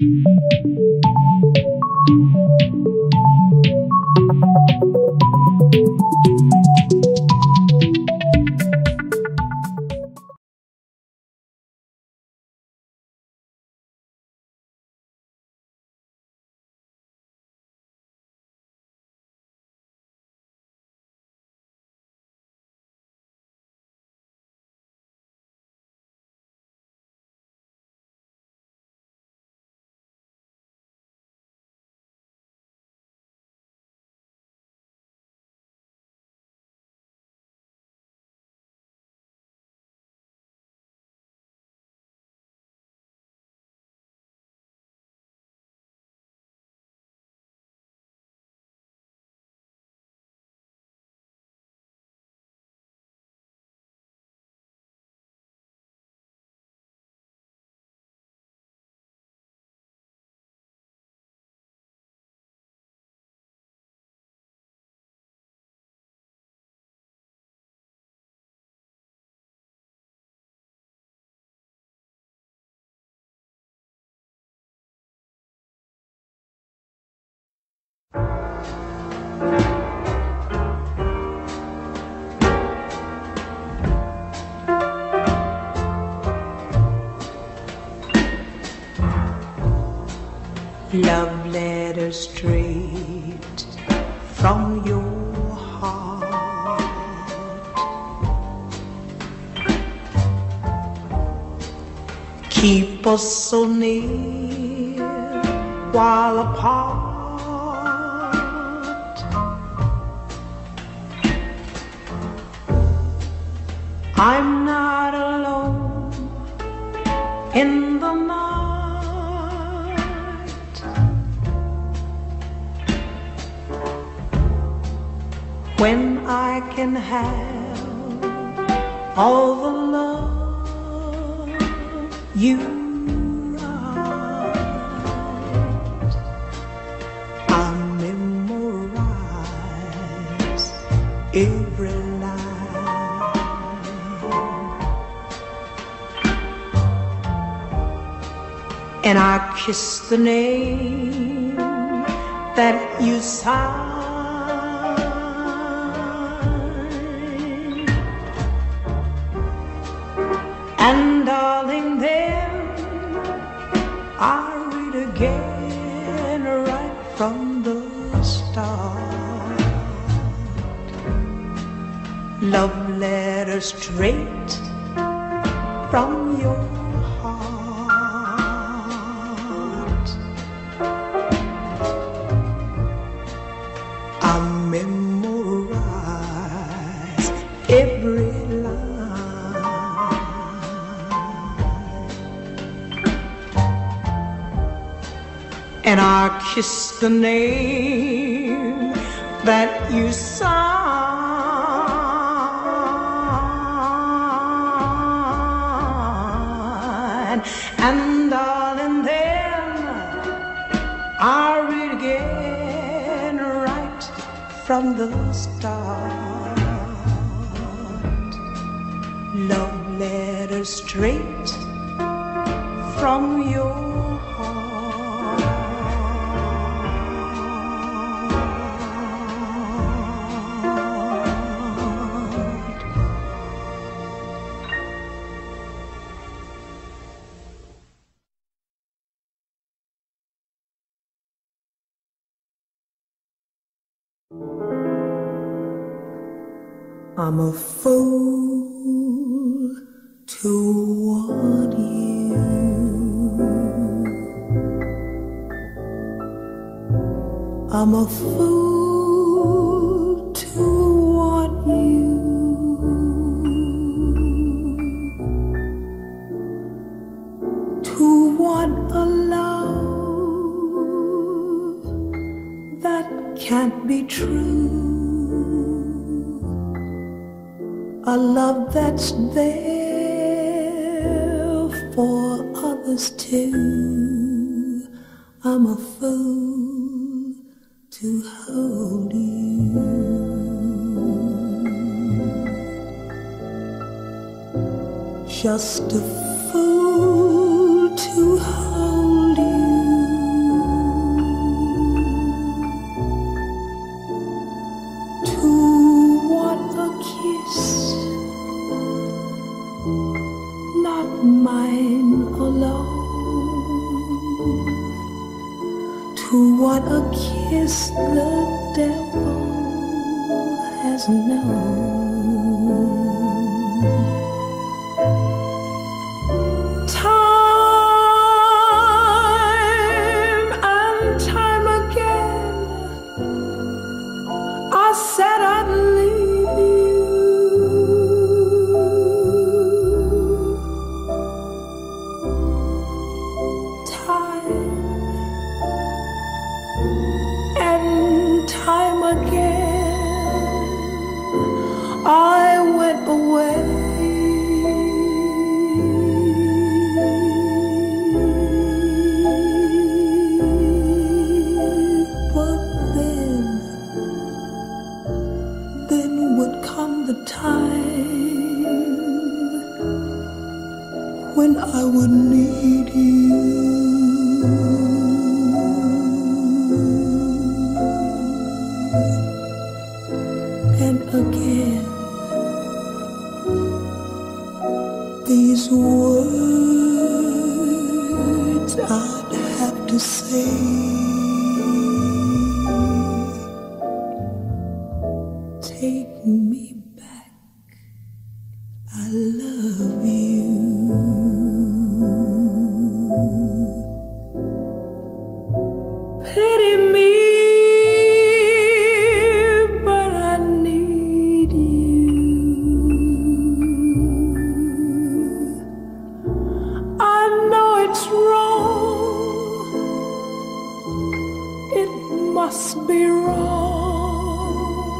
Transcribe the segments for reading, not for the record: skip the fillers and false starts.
Love letter straight from your heart. Keep us so near while apart. I'm not alone in the night. When I can have all the love you write, I'll memorize every line, and I kiss the name that you sign. And darling, then I read again right from the start. Love letter straight from your heart. I'll memorize every line, and I kiss the name that you sign. And darling, then I read again right from the start. Love letter straight from your I'm a fool to want you. I'm a fool to want you. To want a love that can't be true. A love that's there for others too. I'm a fool to hold you. Just a fool to hold you. what a kiss the devil has known. Time and time again I said I'd leave you. Time again I went away, but then would come the time when I would need you. Again, these words I'd have to say. Take me back, I love you. Pity me. Must be wrong,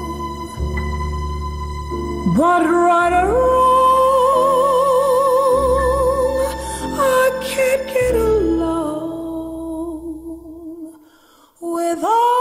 but right or wrong, I can't get along without